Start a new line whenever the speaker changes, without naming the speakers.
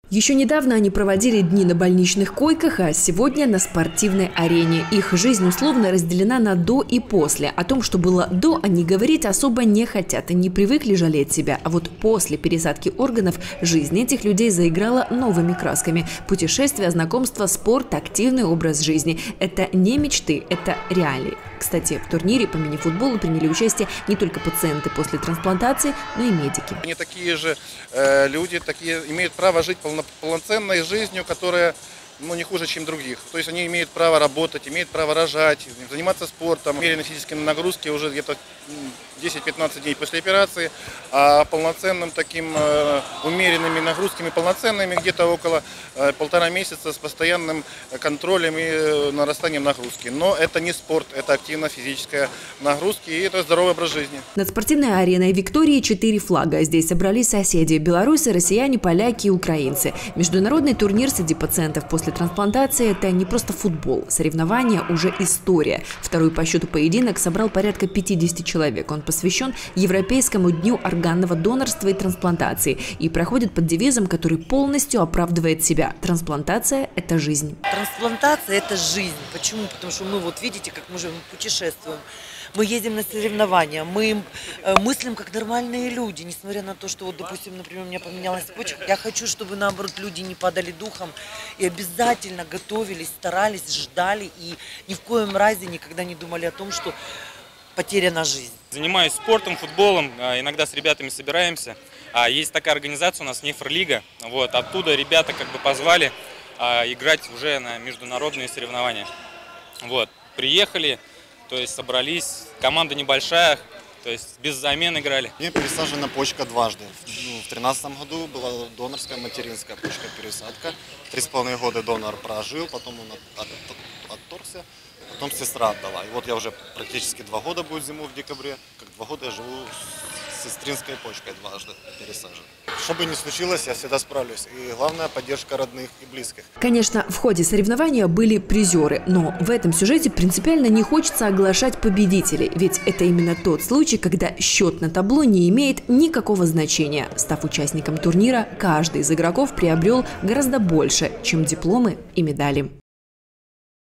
Еще недавно они проводили дни на больничных койках, а сегодня на спортивной арене. Их жизнь условно разделена на «до» и «после». О том, что было «до», они говорить особо не хотят и не привыкли жалеть себя. А вот после пересадки органов жизнь этих людей заиграла новыми красками. Путешествия, знакомства, спорт, активный образ жизни – это не мечты, это реалии. Кстати, в турнире по мини-футболу приняли участие не только пациенты после трансплантации, но и медики.
Они такие же люди, имеют право жить полноценной жизнью, которая не хуже, чем других. То есть они имеют право работать, имеют право рожать, заниматься спортом. Умеренные физические нагрузки уже где-то 10-15 дней после операции, а полноценным таким умеренными нагрузками, полноценными где-то около 1,5 месяца с постоянным контролем и нарастанием нагрузки. Но это не спорт, это активно-физическая нагрузка и это здоровый образ жизни.
Над спортивной ареной Виктории 4 флага. Здесь собрались соседи – белорусы, россияне, поляки и украинцы. Международный турнир среди пациентов после трансплантации – это не просто футбол. Соревнования уже история. Второй по счету поединок собрал порядка 50 человек. Он посвящен Европейскому дню органного донорства и трансплантации и проходит под девизом, который полностью оправдывает себя. Трансплантация – это жизнь.
Трансплантация – это жизнь. Почему? Потому что мы видите, как мы живем, путешествуем. Мы едем на соревнования, мы мыслим как нормальные люди, несмотря на то, что, допустим, например, у меня поменялась почка. Я хочу, чтобы, наоборот, люди не падали духом и обязательно готовились, старались, ждали и ни в коем разе никогда не думали о том, что потеряна жизнь.
Занимаюсь спортом, футболом, иногда с ребятами собираемся. Есть такая организация у нас, Нефролига. Оттуда ребята позвали играть уже на международные соревнования. Приехали. То есть собрались, команда небольшая, то есть без замен играли.
Мне пересажена почка дважды. В 2013 году была донорская материнская почка пересадка. 3,5 года донор прожил, потом он отторгся, потом сестра отдала. И я уже практически 2 года будет зимой в декабре, как 2 года я живу с сестринской почкой дважды пересажен. Что бы ни случилось, я всегда справлюсь. И главное – поддержка родных и близких.
Конечно, в ходе соревнования были призеры, но в этом сюжете принципиально не хочется оглашать победителей. Ведь это именно тот случай, когда счет на табло не имеет никакого значения. Став участником турнира, каждый из игроков приобрел гораздо больше, чем дипломы и медали.